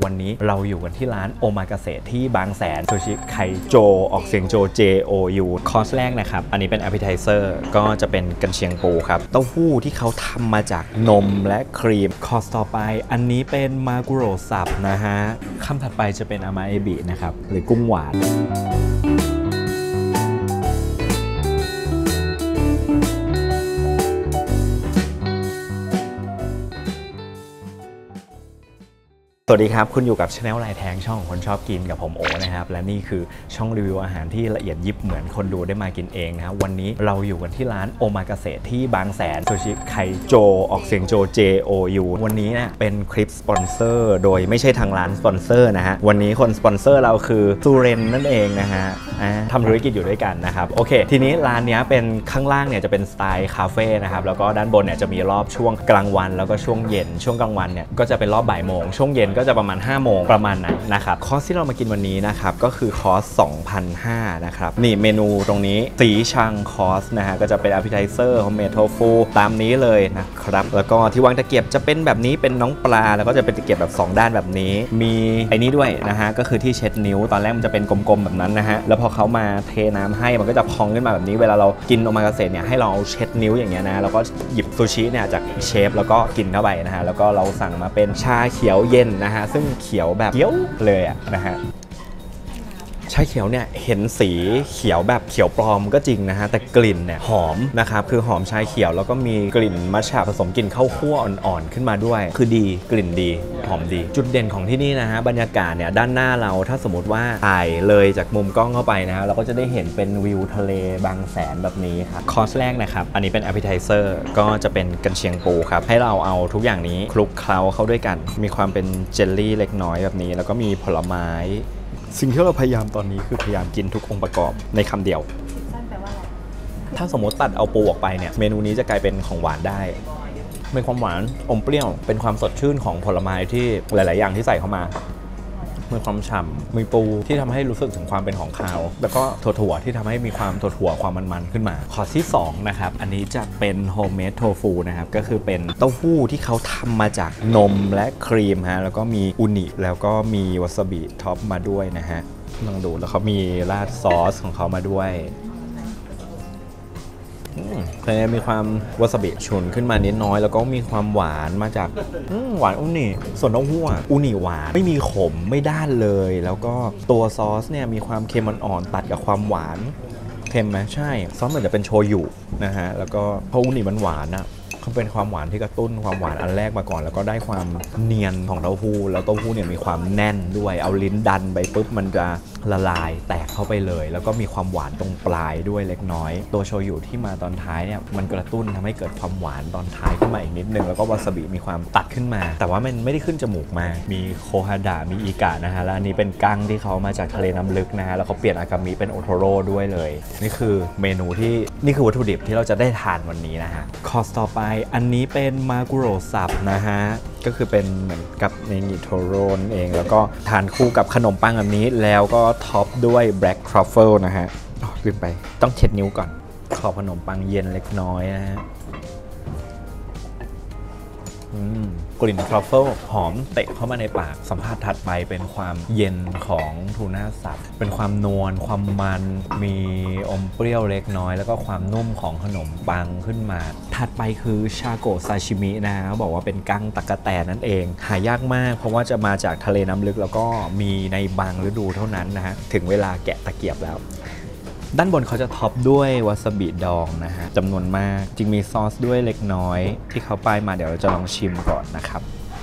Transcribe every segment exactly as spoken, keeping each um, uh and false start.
วันนี้เราอยู่กันที่ร้านโอมากาเสะที่บางแสนซูชิไคโจออกเสียงโจ J O U คอร์สแรกนะครับอันนี้เป็น appetizer ก็จะเป็นกันเชียงปูครับเต้าหู้ที่เขาทำมาจากนมและครีมคอร์สต่อไปอันนี้เป็นมากุโรสับนะฮะคำถัดไปจะเป็นอามาเอบินะครับหรือกุ้งหวานสวัสดีครับคุณอยู่กับช anel ลายแทงช่องของคนชอบกินกับผมโอนะครับและนี่คือช่องรีวิวอาหารที่ละเอียดยิบเหมือนคนดูได้มากินเองนะครับวันนี้เราอยู่กันที่ร้านโอมากาเสะที่บางแสนซูชิไคโจออกเสียงโจ J O U วันนี้นะเป็นคลิปสปอนเซอร์โดยไม่ใช่ทางร้านสปอนเซอร์นะฮะวันนี้คนสปอนเซอร์เราคือซูเรนนั่นเองนะฮะทำธุรกิจอยู่ด้วยกันนะครับโอเคทีนี้ร้านนี้เป็นข้างล่างเนี่ยจะเป็นสไตล์คาเฟ่นะครับแล้วก็ด้านบนเนี่ยจะมีรอบช่วงกลางวันแล้วก็ช่วงเย็นช่วงกลางวันเนี่ยก็จะเป็นรอบบ่ายโมงช่วงเย็นก็จะประมาณห้าโมงประมาณนั้นนะครับคอร์สที่เรามากินวันนี้นะครับก็คือคอร์ส สองพันห้าร้อย นะครับนี่เมนูตรงนี้สีชังคอร์สนะฮะก็จะเป็น appetizer โฮมเมดโทฟูตามนี้เลยนะครับแล้วก็ที่วางตะเกียบจะเป็นแบบนี้เป็นน้องปลาแล้วก็จะเป็นตะเกียบแบบสองด้านแบบนี้มีไอ้นี้ด้วยนะฮะก็คือที่เช็ดนิ้วตอนแรกมันจะเป็นกลมๆแบบนั้นนะฮะแล้วพอเขามาเทน้ำให้มันก็จะพองขึ้นมาแบบนี้เวลาเรากินโอมากาเสะเนี่ยให้เราเอาเช็ดนิ้วอย่างเงี้ยนะแล้วก็หยิบซูชิเนี่ยจากเชฟแล้วก็กินเข้าไปนะฮะแล้วก็เราสั่งมาเป็นชาเขียวเย็นนะฮะซึ่งเขียวแบบเขียวเลยอะนะฮะชาเขียวเนี่ยเห็นสีเขียวแบบเขียวปลอมก็จริงนะฮะแต่กลิ่นเนี่ยหอมนะครับคือหอมชาเขียวแล้วก็มีกลิ่นมัทฉะผสมกลิ่นข้าวคั่วอ่อนๆขึ้นมาด้วยคือดีกลิ่นดีหอมดีจุดเด่นของที่นี่นะฮะบรรยากาศเนี่ยด้านหน้าเราถ้าสมมติว่าถ่ายเลยจากมุมกล้องเข้าไปนะฮะเราก็จะได้เห็นเป็นวิวทะเลบางแสนแบบนี้ครับคอร์สแรกนะครับอันนี้เป็น appetizer ก็จะเป็นกันเชียงปูครับให้เราเอาทุกอย่างนี้คลุกเคล้าเข้าด้วยกันมีความเป็นเจลลี่เล็กน้อยแบบนี้แล้วก็มีผลไม้สิ่งที่เราพยายามตอนนี้คือพยายามกินทุกองค์ประกอบในคำเดียวถ้าสมมติตัดเอาปูออกไปเนี่ยเมนูนี้จะกลายเป็นของหวานได้เป็นความหวานอมเปรี้ยวเป็นความสดชื่นของผลไม้ที่หลายๆอย่างที่ใส่เข้ามามีความฉ่ำมีปูที่ทำให้รู้สึกถึงความเป็นของคาวแล้วก็ถั่วๆที่ทำให้มีความถั่วๆความมันๆขึ้นมาข้อที่สองนะครับอันนี้จะเป็นโฮมเมดโทฟูนะครับก็คือเป็นเต้าหู้ที่เขาทำมาจากนมและครีมฮะแล้วก็มีอุนิแล้วก็มีวาซาบิท็อปมาด้วยนะฮะลองดูแล้วเขามีราดซอสของเขามาด้วยเลยมีความวาซาบิฉุนขึ้นมานิดน้อยแล้วก็มีความหวานมาจากหวานอุนิส่วนเต้าหู้อุนิหวานไม่มีขมไม่ด้านเลยแล้วก็ตัวซอสเนี่ยมีความเค็มอ่อนๆตัดกับความหวานเค็มไหมใช่ซอสเหมือนจะเป็นโชยุนะฮะแล้วก็เพราะอุนิมันหวานอะเขาเป็นความหวานที่กระตุ้นความหวานอันแรกมาก่อนแล้วก็ได้ความเนียนของเต้าหู้แล้วเต้าหู้เนี่ยมีความแน่นด้วยเอาลิ้นดันไปปุ๊บมันจะละลายแตกเข้าไปเลยแล้วก็มีความหวานตรงปลายด้วยเล็กน้อยตัวโชยุที่มาตอนท้ายเนี่ยมันกระตุ้นทำให้เกิดความหวานตอนท้ายขึ้นมาอีกนิดนึงแล้วก็วาซาบิมีความตัดขึ้นมาแต่ว่ามันไม่ได้ขึ้นจมูกมามีโคฮาดะมีอิกะนะฮะแล้วอันนี้เป็นกั้งที่เขามาจากทะเลน้ำลึกนะฮะแล้วเขาเปลี่ยนอากามิเป็นโอโทโร่ด้วยเลยนี่คือเมนูที่นี่คือวัตถุดิบที่เราจะได้ทานวันนี้นะฮะคอร์สต่อไปอันนี้เป็นมากุโรสับนะฮะก็คือเป็นเหมือนกับเนงิโทโร่นั่นเองแล้วก็ทานคู่กับขนมปังแบบนี้แล้วก็ท็อปด้วยแบล็กทรัฟเฟิลนะฮะลืมไปต้องเช็ดนิ้วก่อนขอบขนมปังเย็นเล็กน้อยนะฮะกลิ่นทรัฟเฟิลหอมเตะเข้ามาในปากสัมผัสถัดไปเป็นความเย็นของทูน่าสับเป็นความนวลความมันมีอมเปรี้ยวเล็กน้อยแล้วก็ความนุ่มของขนมปังขึ้นมาถัดไปคือชาโกะซาชิมินะบอกว่าเป็นกั้งตะกะแตนนั่นเองหายากมากเพราะว่าจะมาจากทะเลน้ำลึกแล้วก็มีในบางฤดูเท่านั้นนะฮะถึงเวลาแกะตะเกียบแล้วด้านบนเขาจะท็อปด้วยวาซาบิดองนะฮะจำนวนมากจริงมีซอสด้วยเล็กน้อยที่เขาป้ายมาเดี๋ยวเราจะลองชิมก่อนนะครับ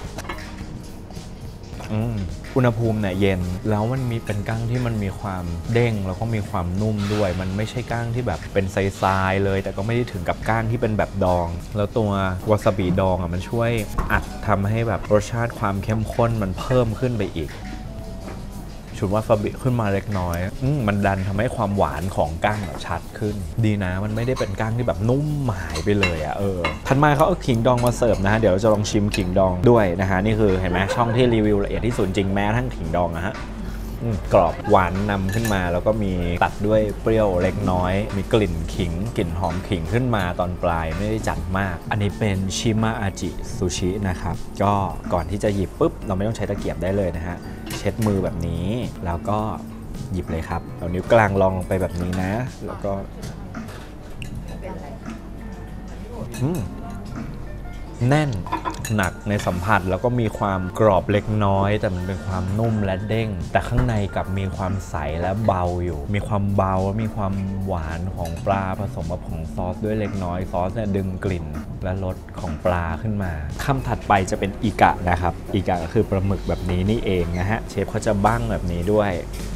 อุณหภูมิเนี่ยเย็นแล้วมันมีเป็นกั้งที่มันมีความเด้งแล้วก็มีความนุ่มด้วยมันไม่ใช่กั้งที่แบบเป็นทรายๆเลยแต่ก็ไม่ได้ถึงกับกั้งที่เป็นแบบดองแล้วตัววาซาบิดองอ่ะมันช่วยอัดทำให้แบบรสชาติความเข้มข้นมันเพิ่มขึ้นไปอีกฉุนวาซาบิขึ้นมาเล็กน้อยอืมันดันทำให้ความหวานของกั้งชัดขึ้นดีนะมันไม่ได้เป็นกั้งที่แบบนุ่มหายไปเลยอ่ะเออถัดมาเขาเอาขิงดองมาเสิร์ฟนะฮะเดี๋ยวเราจะลองชิมขิงดองด้วยนะฮะนี่คือเห็นไหมช่องที่รีวิวละเอียดที่สุดจริงแม้ทั้งขิงดองนะฮะกรอบหวานนำขึ้นมาแล้วก็มีตัดด้วยเปรี้ยวเล็กน้อยมีกลิ่นขิงกลิ่นหอมขิงขึ้นมาตอนปลายไม่ได้จัดมากอันนี้เป็นชิมาอาจิซูชินะครับก็ก่อนที่จะหยิบปุ๊บเราไม่ต้องใช้ตะเกียบได้เลยนะฮะเช็ดมือแบบนี้แล้วก็หยิบเลยครับเอานิ้วกลางลองลงไปแบบนี้นะแล้วก็แน่นหนักในสัมผัสแล้วก็มีความกรอบเล็กน้อยแต่มันเป็นความนุ่มและเด้งแต่ข้างในกับมีความใสและเบาอยู่มีความเบาและมีความหวานของปลาผสมกับของซอสด้วยเล็กน้อยซอสเนี่ยดึงกลิ่นและรสของปลาขึ้นมาคำถัดไปจะเป็นอิกะนะครับอิกะก็คือปลาหมึกแบบนี้นี่เองนะฮะเชฟเขาจะบั้งแบบนี้ด้วย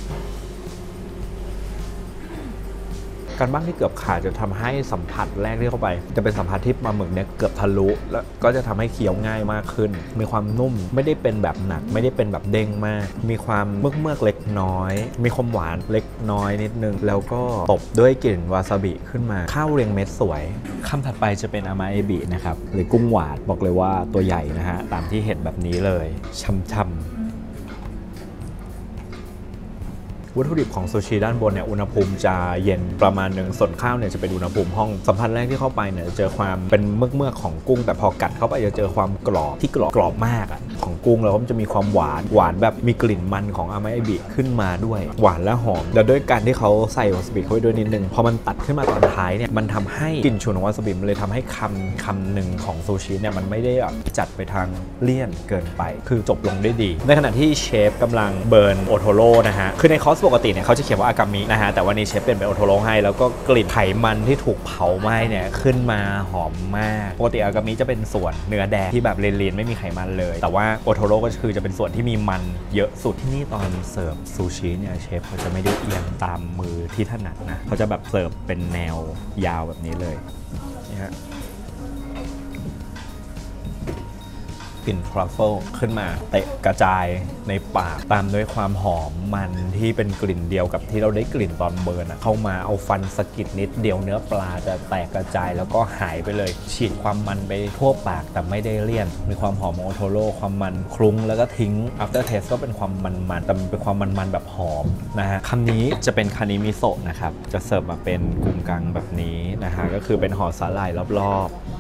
การบ้างที่เกือบขาดจะทำให้สัมผัสแรกที่เข้าไปจะเป็นสัมผัสที่ปลาหมึกเนี่ยเกือบทะลุแล้วก็จะทำให้เคี้ยวง่ายมากขึ้นมีความนุ่มไม่ได้เป็นแบบหนักไม่ได้เป็นแบบเด้งมากมีความเมือกเมือกเล็กน้อยมีความหวานเล็กน้อยนิดนึงแล้วก็ตบด้วยกลิ่นวาซาบิขึ้นมาข้าวเรียงเม็ดสวยคำถัดไปจะเป็นอามาเอบินะครับหรือกุ้งหวานบอกเลยว่าตัวใหญ่นะฮะตามที่เห็นแบบนี้เลยช่ำๆวัตถุดิบของซูชิด้านบนเนี่ยอุณหภูมิจะเย็นประมาณหนึ่งส่วนข้าวเนี่ยจะเป็นอุณหภูมิห้องสัมผัสแรกที่เข้าไปเนี่ยจะเจอความเป็นเมือกเมือกของกุ้งแต่พอกัดเข้าไปจะเจอความกรอบที่กรอบกรอบมากอ่ะของกุ้งแล้วก็จะมีความหวานหวานแบบมีกลิ่นมันของอามาเอบิขึ้นมาด้วยหวานและหอมแล้วด้วยการที่เขาใส่วาซาบิเข้าไปด้วยนิดนึงพอมันตัดขึ้นมาตอนท้ายเนี่ยมันทำให้กลิ่นฉุนของวาซาบิมันเลยทำให้คำคำหนึ่งของซูชิเนี่ยมันไม่ได้แบบจัดไปทางเลี่ยนเกินไปคือจบลงได้ดีในขณะที่เชฟกำลังเบิร์นโอโทโร่นะฮะคือในคอร์สปกติเนี่ยเขาจะเขียนว่าอากามินะฮะแต่วันนี้เชฟเป็นเป็นโอโทโร่ให้แล้วก็กลิ่นไขมันที่ถูกเผาไหม้เนี่ยขึ้นมาหอมมากปกติอากามิจะเป็นส่วนเนื้อแดงที่แบบเลนๆไม่มีไขมันเลยแต่ว่าโอโทโร่ก็คือจะเป็นส่วนที่มีมันเยอะสุดที่นี่ตอนเสิร์ฟซูชิเนี่ยเชฟเขาจะไม่ได้เอียงตามมือที่ถนัดนะเขาจะแบบเสิร์ฟเป็นแนวยาวแบบนี้เลยนี่ฮะกลิ่นทรัฟเฟิลขึ้นมาเตะกระจายในปากตามด้วยความหอมมันที่เป็นกลิ่นเดียวกับที่เราได้กลิ่นตอนเบิร์นเข้ามาเอาฟันสะกิดนิดเดียวเนื้อปลาจะแตกกระจายแล้วก็หายไปเลยฉีดความมันไปทั่วปากแต่ไม่ได้เลี่ยนมีความหอมของโอโทโร่ความมันคลุ้งแล้วก็ทิ้ง after taste ก็เป็นความมันๆแต่มันเป็นความมันๆแบบหอมนะฮะคำนี้จะเป็นคานิมิโซะนะครับจะเสิร์ฟมาเป็นกุมกังแบบนี้นะฮะก็คือเป็นห่อสาหร่ายรอบๆ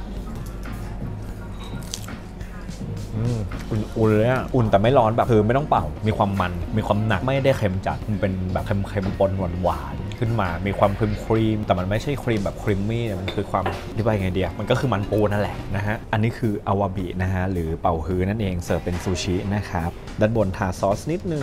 อุ่นๆเลยอ่ะอุ่นแต่ไม่ร้อนแบบคือไม่ต้องเป่ามีความมันมีความหนักไม่ได้เค็มจัดมันเป็นแบบเค็มๆปนหวานๆขึ้นมามีความครีมครีมแต่มันไม่ใช่ครีมแบบครีมมี่มันคือความที่ว่าไงเดียมันก็คือมันปูนั่นแหละนะฮะอันนี้คืออาวาบินะฮะหรือเป่าฮื้อนั่นเองเสิร์ฟเป็นซูชินะครับด้านบนทาซอสนิดนึง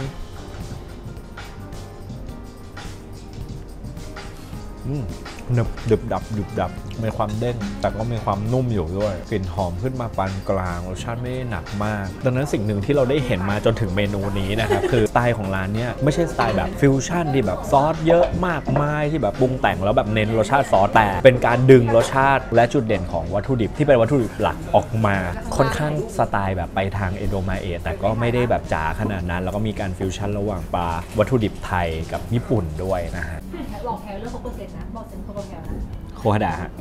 หนึบดึบดับดึบดับมีความเด้งแต่ก็มีความนุ่มอยู่ด้วยกลิ่นหอมขึ้นมาปานกลางรสชาติไม่ได้หนักมากดังนั้นสิ่งหนึ่งที่เราได้เห็นมาจนถึงเมนูนี้นะครับ คือสไตล์ของร้านเนี้ยไม่ใช่สไตล์แบบฟิวชั่นที่แบบซอสเยอะมากมายที่แบบปรุงแต่งแล้วแบบเน้นรสชาติซอสแต่เป็นการดึงรสชาติและจุดเด่นของวัตถุดิบที่เป็นวัตถุดิบหลักออกมาค่อนข้างสไตล์แบบไปทางเอโดมาเอะแต่ก็ไม่ได้แบบจ๋าขนาดนั้นแล้วก็มีการฟิวชั่นระหว่างปลาวัตถุดิบไทยกับญี่ปุ่นด้วยนะฮะหลอกแถวเรื่องของเปอร์เซ็นต์นะบอกเซ็นต์ของแถวนะโคฮาดะฮะ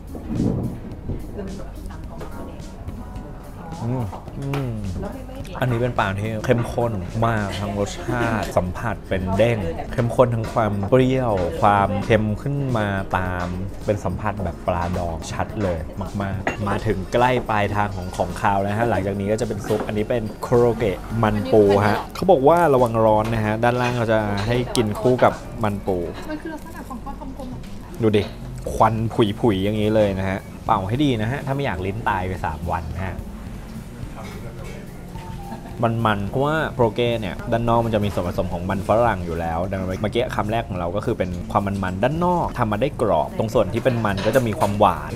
อันนี้เป็นปลาที่เข้มข้นมากทั้งรสชาติสัมผัสเป็นเด้งเข้มข้นทั้งความเปรี้ยวความเค็มขึ้นมาตามเป็นสัมผัสแบบปลาดองชัดเลยมากๆมาถึงใกล้ปลายทางของของคาวนะฮะหลังจากนี้ก็จะเป็นซุปอันนี้เป็นโคโรเกะมันปูฮะเขาบอกว่าระวังร้อนนะฮะด้านล่างเขาจะให้กินคู่กับมันปูมันคือลักษณะของข้าวต้มกลมดูดิควันผุยๆอย่างนี้เลยนะฮะเป่าให้ดีนะฮะถ้าไม่อยากลิ้นตายไปสามวันนะฮะมันๆเพราะว่าโปรเกเนี่ยด้านนอกมันจะมีส่วนผสมของมันฝรั่งอยู่แล้วดังนั้นเมื่อกี้คำแรกของเราก็คือเป็นความมันๆด้านนอกทำมาได้กรอบตรงส่วนที่เป็นมันก็จะมีความหวาน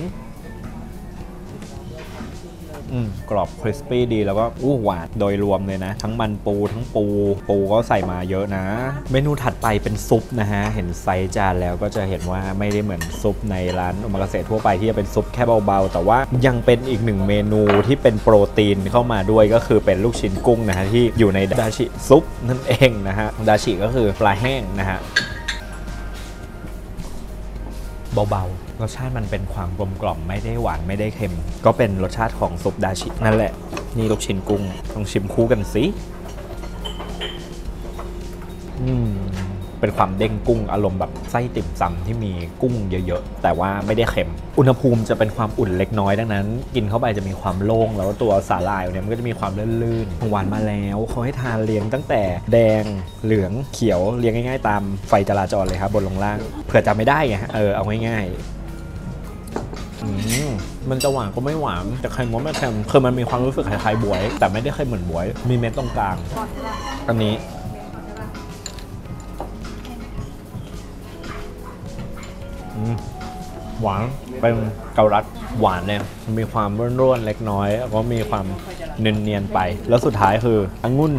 อืมกรอบคริสปี้ดีแล้วก็อู้หวานโดยรวมเลยนะทั้งมันปูทั้งปูปูก็ใส่มาเยอะนะเมนูถัดไปเป็นซุปนะฮะเห็นไซส์จานแล้วก็จะเห็นว่าไม่ได้เหมือนซุปในร้านโอมากาเสะทั่วไปที่จะเป็นซุปแค่เบาๆแต่ว่ายังเป็นอีกหนึ่งเมนูที่เป็นโปรตีนเข้ามาด้วยก็คือเป็นลูกชิ้นกุ้งนะฮะที่อยู่ในดาชิซุปนั่นเองนะฮะดาชิก็คือปลาแห้งนะฮะเบาๆรสชาติมันเป็นความกลมกล่อมไม่ได้หวานไม่ได้เค็มก็เป็นรสชาติของซุปดาชินั่นแหละนี่ลูกชิ้นกุ้งลองชิมคู่กันสิอืมเป็นความเด้งกุ้งอารมณ์แบบไส้ติ่มซำที่มีกุ้งเยอะๆแต่ว่าไม่ได้เค็มอุณหภูมิจะเป็นความอุ่นเล็กน้อยดังนั้นกินเข้าไปจะมีความโล่งแล้วตัวสาหร่ายเนี่ยมันก็จะมีความลื่นๆหวานมาแล้วเขาให้ทานเรียงตั้งแต่แดงเหลืองเขียวเรียงง่ายๆตามไฟจราจรเลยครับบนลงล่างเผื่อจำไม่ได้ไงเออเอาง่ายๆอืมมันจะหวานก็ไม่หวานแต่เค็มก็ไม่เค็มคือมันมีความรู้สึกคล้ายๆบวยแต่ไม่ได้เค็มเหมือนบวยมีเม็ดตรงกลางอันนี้หวานเป็นเกาลัดหวานเนี่ยมีความร่วนๆเล็กน้อยแล้วก็มีความเนียนๆไปแล้วสุดท้ายคือองุ่น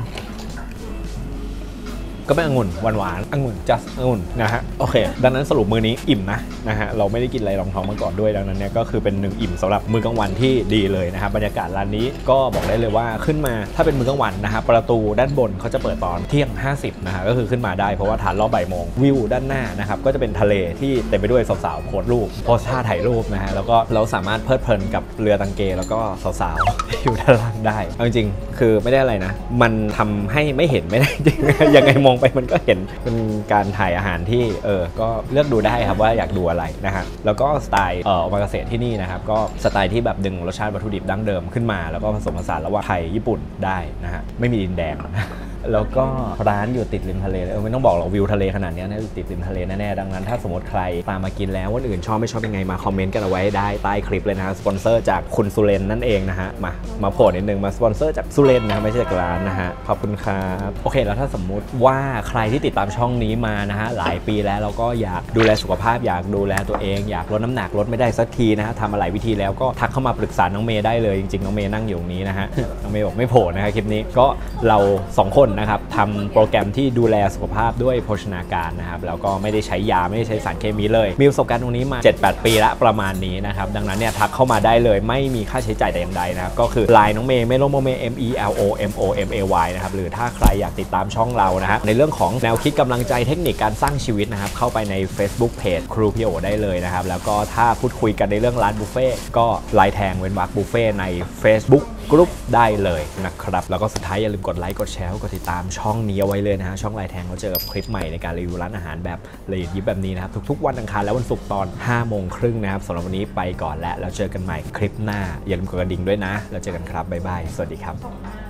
ก็เป็นองุ่นหวานๆองุ่น just องุ่นนะฮะโอเคดังนั้นสรุปมื้อนี้อิ่มนะนะฮะเราไม่ได้กินอะไรรองท้องมาก่อนด้วยดังนั้นเนี่ยก็คือเป็นหนึ่งอิ่มสำหรับมื้อกลางวันที่ดีเลยนะครับบรรยากาศร้านนี้ก็บอกได้เลยว่าขึ้นมาถ้าเป็นมื้อกลางวันนะฮะประตูด้านบนเขาจะเปิดตอนเที่ยงห้าสิบนะฮะก็คือขึ้นมาได้เพราะว่าทานรอบบ่ายโมงวิวด้านหน้านะครับก็จะเป็นทะเลที่เต็มไปด้วยสาวๆโพสรูปโพสท่าถ่ายรูปนะฮะแล้วก็เราสามารถเพลิดเพลินกับเรือตังเกแล้วก็สาวๆอยู่ด้านล่างได้จริงๆคือไม่ได้อะไรนะมันทำให้ไม่เห็นไม่ได้จริงยังไงมองไปมันก็เห็นเป็นการถ่ายอาหารที่เออก็เลือกดูได้ครับว่าอยากดูอะไรนะฮะแล้วก็สไตล์เอ่อโอมากาเสะที่นี่นะครับก็สไตล์ที่แบบดึงรสชาติวัตถุดิบดั้งเดิมขึ้นมาแล้วก็ผสมผสานระหว่างไทยญี่ปุ่นได้นะฮะไม่มีดินแดง แล้วก็ร้านอยู่ติดริมทะเลเออไม่ต้องบอกหรอกวิวทะเลขนาดนี้นะติดริมทะเลแน่ๆดังนั้นถ้าสมมติใครตามมากินแล้ววันอื่นชอบไม่ชอบยังไงมาคอมเมนต์กันเอาไว้ได้ใต้คลิปเลยนะฮะสปอนเซอร์จากคุณสุเรนนั่นเองนะฮะมามาโผล่นิดนึงมาสปอนเซอร์จากสุเรนนะไม่ใช่จากร้านนะฮะขอบคุณครับโอเคแล้วถ้าสมมุติว่าใครที่ติดตามช่องนี้มานะฮะหลายปีแล้วเราก็อยากดูแลสุขภาพอยากดูแลตัวเองอยากลดน้ำหนักลดไม่ได้สักทีนะฮะทำมาหลายวิธีแล้วก็ทักเข้ามาปรึกษาน้องเมย์ได้เลยจริงๆน้องเมย์นั่งอยู่ตรงนี้นะฮะ น้องเมย์บอกไม่โผล่นะฮะคลิปนี้ก็เราสองคนนะครับทำโปรแกรมที่ดูแลสุขภาพด้วยโภชนาการนะครับแล้วก็ไม่ได้ใช้ยาไม่ได้ใช้สารเคมีเลยมีประสบการณ์ตรงนี้มา เจ็ดแปด ปีละประมาณนี้นะครับดังนั้นเนี่ยทักเข้ามาได้เลยไม่มีค่าใช้จ่ายแต่อย่างใดนะครับก็คือไลน์น้องเมย์เมโลโมเม M E L O M O M A Y นะครับหรือถ้าใครอยากติดตามช่องเรานะฮะในเรื่องของแนวคิดกำลังใจเทคนิคการสร้างชีวิตนะครับเข้าไปใน Facebook Page ครูพี่โอได้เลยนะครับแล้วก็ถ้าพูดคุยกันในเรื่องร้านบุฟเฟ่ก็ไลน์แทงเว้นวรรคบุฟเฟ่ใน Facebook กรุ๊ปได้เลยนะครับแล้วก็สุดท้ายอย่าลืมกดไลค์กดแชร์กดติดตามช่องนี้เอาไว้เลยนะฮะช่องไลน์แทงเราเจอกับคลิปใหม่ในการรีวิวร้านอาหารแบบละเอียดยิบแบบนี้นะครับทุกๆวันอังคารและวันศุกร์ตอนห้าโมงครึ่งนะครับสำหรับวันนี้ไปก่อนแล้วแล้วเจอกันใหม่คลิปหน้าอย่าลืมกดกระดิ่งด้วยนะแล้วเจอกันครับบ๊ายบายสวัสดีครับ